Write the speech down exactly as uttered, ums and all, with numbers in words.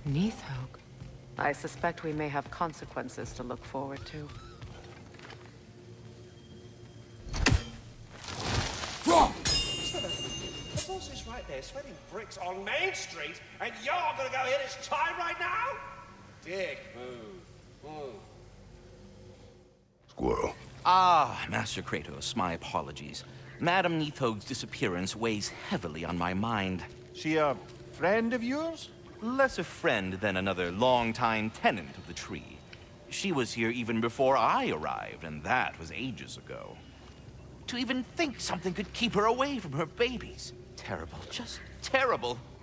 Neathog. I suspect we may have consequences to look forward to. Wrong! The boss is right there, sweating bricks on Main Street, and you're gonna go hit his time right now? Dick move. Move. Squirrel. Ah, Master Kratos, my apologies. Madame Neathog's disappearance weighs heavily on my mind. She a friend of yours? Less a friend than another longtime tenant of the tree. She was here even before I arrived, and that was ages ago. To even think something could keep her away from her babies. Terrible, just terrible.